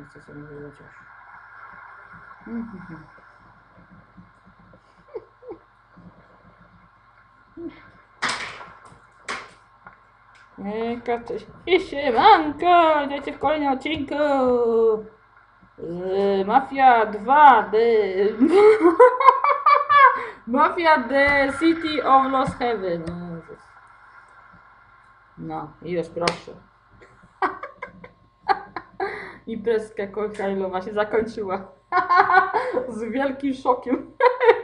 nie chcę sobie wylecieć. I siemanko, wiecie w kolejnym odcinku z Mafia 2 Mafia The City of Lost Heaven. No i już proszę. Imprezka koktajlowa się zakończyła. Z wielkim szokiem.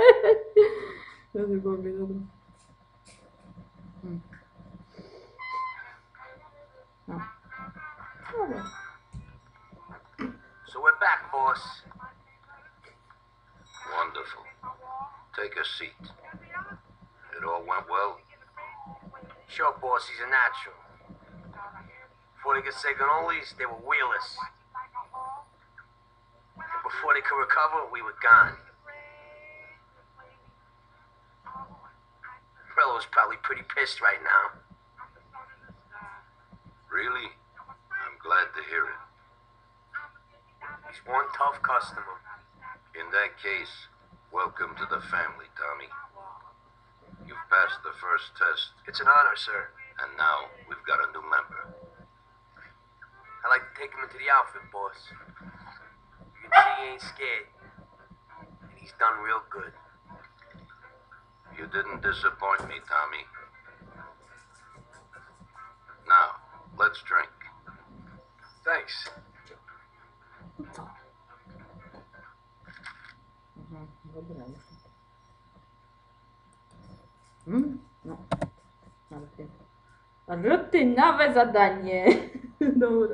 No. So we're back, boss. Wonderful. Take a seat. It all went well? Sure, boss, he's a natural. Before they could say cannolis, they were wheelers. And before they could recover, we were gone. Rello's probably pretty pissed right now. Really? I'm glad to hear it. He's one tough customer. In that case, welcome to the family, Tommy. You've passed the first test, It's an honor, sir. and now we've got a new member. I'd like to take him into the outfit, boss. You can see he ain't scared. And he's done real good. You didn't disappoint me, Tommy. Now, let's drink. Thanks. Dobra. No. Rutynowe zadanie. Dobra.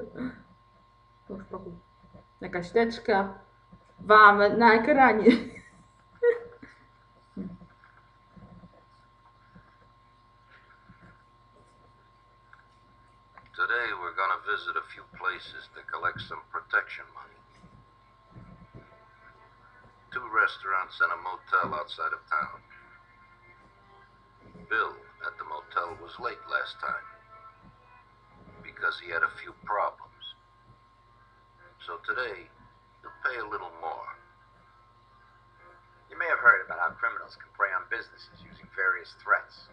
Jakaś teczka wam na ekranie. Today we're gonna visit a few places to collect some protection money. 2 restaurants and a motel outside of town. Bill at the motel was late last time because he had a few problems. So today, he'll pay a little more. You may have heard about how criminals can prey on businesses using various threats.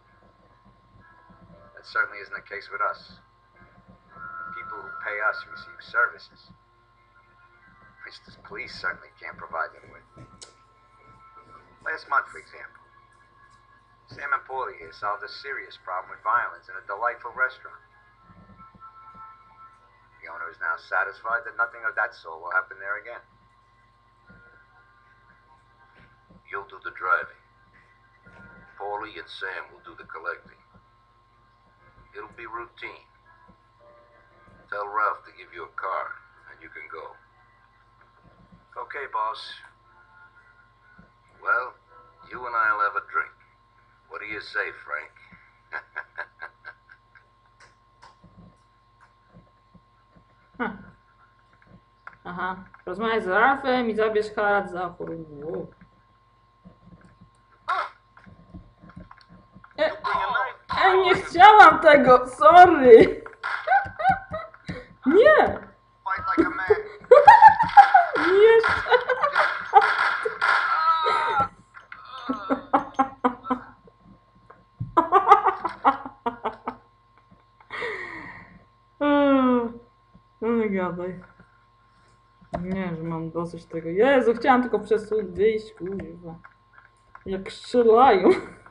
That certainly isn't the case with us. People who pay us receive services, which the police certainly can't provide them with. Last month, for example, Sam and Paulie here solved a serious problem with violence in a delightful restaurant. The owner is now satisfied that nothing of that sort will happen there again. You'll do the driving. Paulie and Sam will do the collecting. It'll be routine. Tell Ralph to give you a car, and you can go. Okay, boss. Well, you and I'll have a drink. What do you say, Frank? Aha. Rozmawiaj z Ralfem i zabierz karat za chorobą. Nie chciałam tego, sorry. Nie. Fight like a man. Jeszcze. No nie gadaj. Nie, że mam dosyć tego. Jezu, chciałam tylko wyjść, kurwa. Jak strzelają.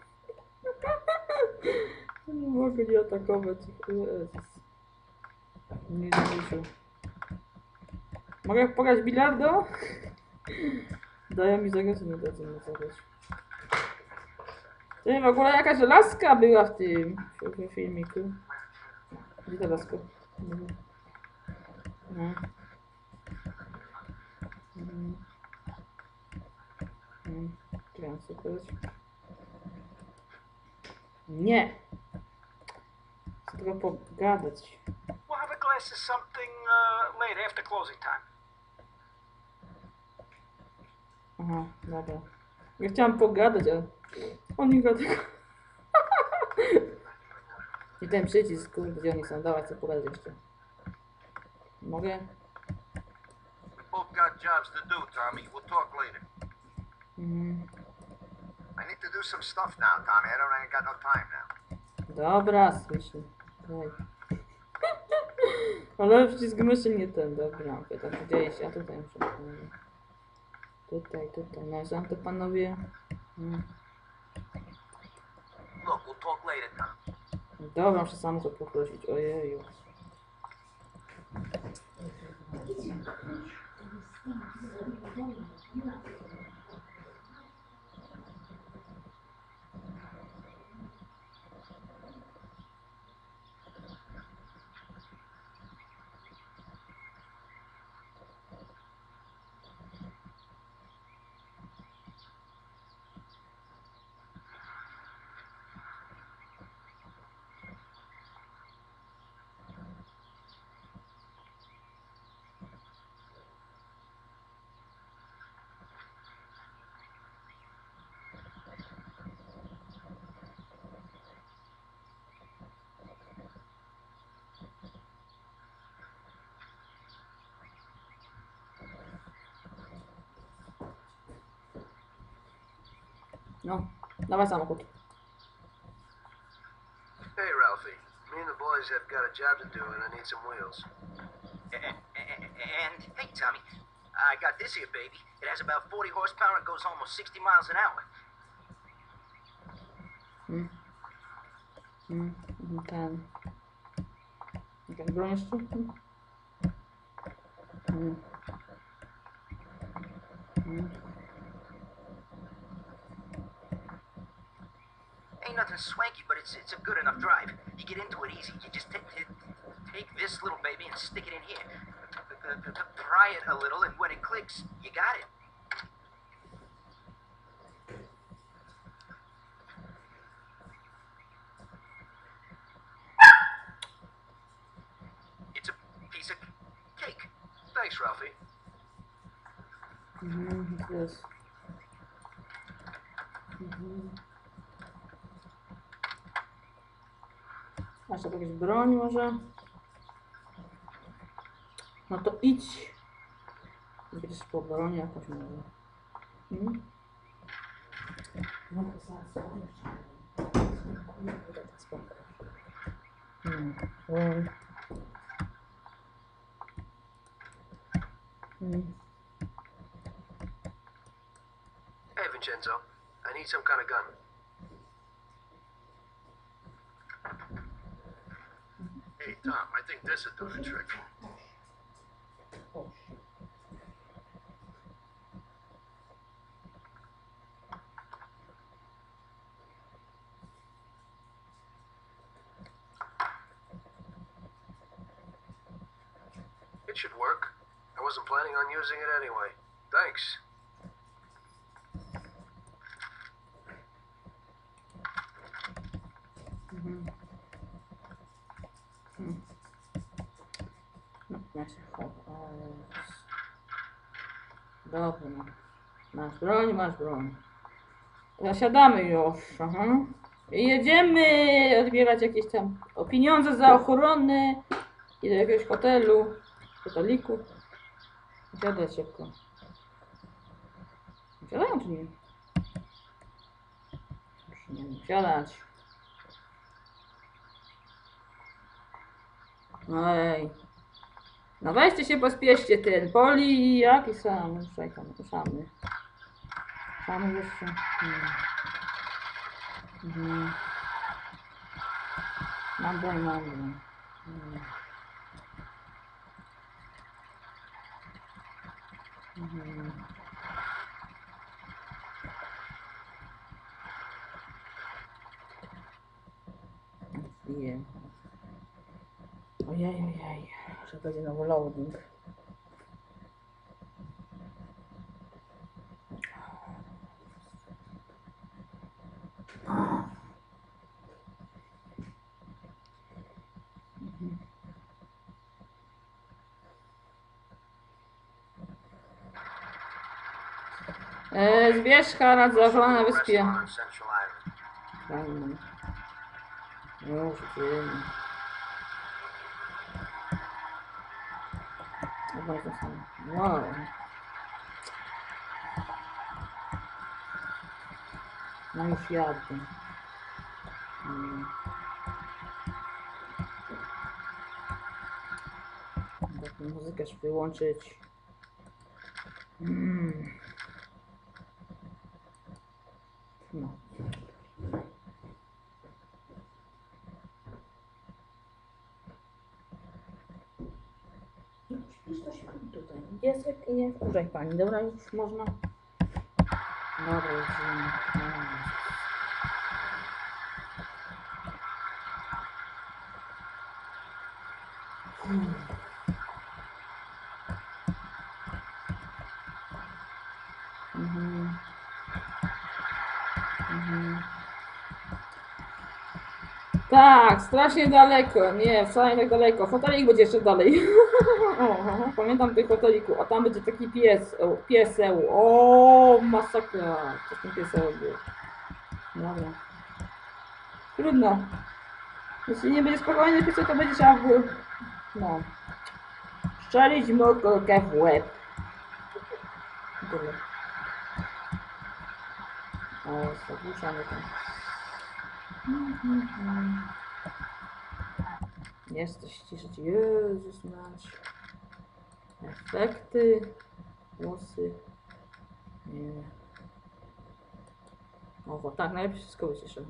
Nie mogę nie atakować. Jezus. Nie zbliżył. Mogę pograć bilardo? Dają mi zagrać, nie dadzą mi zagrać. Ty, w ogóle jakaś laska była w tym filmiku. Gdzie ta laska? No. Chciałem sobie powiedzieć. Nie! Chcę tylko pogadać. We'll have a glass of something later after closing time. Aha, dobra. Ja chciałam pogadać, ale on nie gada tego. I ten przycisk, kurde, gdzie oni są? Dawaj, chcę pogadać jeszcze. Mogę? Both got jobs to do, Tommy. We'll talk later. Mhm. I need to do some stuff now, Tommy. I ain't got no time now. Dobra, słyszę. Daj. Ale przycisk myszy nie ten, dobra. Okej, tak gdzieś, a tutaj muszę. Tutaj. No, są to panowie. Look, we'll talk later, Tom. Dobra, muszę samochód poprosić. Ojeju. No, dawaj samochód. Hey, Ralphie. Me and the boys have got a job to do, and I need some wheels. And hey, Tommy, I got this here baby. It has about 40 horsepower and goes almost 60 miles an hour. Ten. Jakaś broń jeszcze? Ain't nothing swanky, but it's a good enough drive. You get into it easy. You just take this little baby and stick it in here. Pry it a little, and when it clicks, you got it. It's a piece of cake. Thanks, Ralphie. Jest. Masz tu jakąś broń może? No to idź. Będziesz po broni jakoś może. No to zaraz. Hey, Vincenzo. I need some kind of gun. Hey, Tom, I think this would do the trick. It should work. I wasn't planning on using it anyway. Thanks. No, ja się dobra, no. Masz broń. Zasiadamy już, aha. I jedziemy odbierać jakieś tam pieniądze za ochronę i do jakiegoś hoteliku. Siadać szybko. Siadają czy nie? Już nie wiem, siadać. Ej. No weźcie się, pospieszcie ten. Poli i jaki sam? Czekam, to samy. Samy jeszcze. Mam broń. Ojej, że będzie nowy loading. Zwierzcha nadzorowana na wyspie. Restaurant on Central Island. Fajnie. Już wiem. bardzo samo. Wow. No już jadę. Tak, muzykę już wyłączyć. No. Śpisz, to śpi tutaj. Piesek i nie wkurzaj pani. Dobra, już można? Dobra, już Tak, strasznie daleko. Nie, wcale nie tak daleko. Hotelik będzie jeszcze dalej. Pamiętam tych hoteliku. A tam będzie taki pieseł. O, masakra. Co z tym pieseł było? Dobra. Trudno. Jeśli nie będzie spokojny pieseł, to będzie trzeba no. Szczelić mu kulkę w łeb. Tyle. O, zagłuszamy tam. Jesteś ciszyć. Jezus mać. Efekty. Głosy. Nie. O, tak, najlepiej wszystko wyciszę.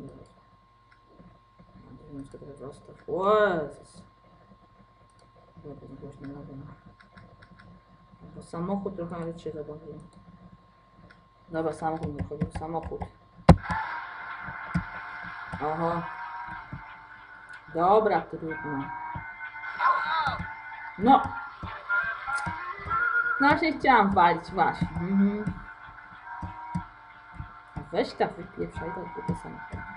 Mam to trochę zostaw. Jezus. Dobra, głośno nawet. Bo samochód trochę nawet się zabawił. Dobra, samochód wychodził. Samochód. Oho. Dobra, trudno. No. No właśnie chciałam walić, właśnie. Weź ta wypieprzaj, to samo.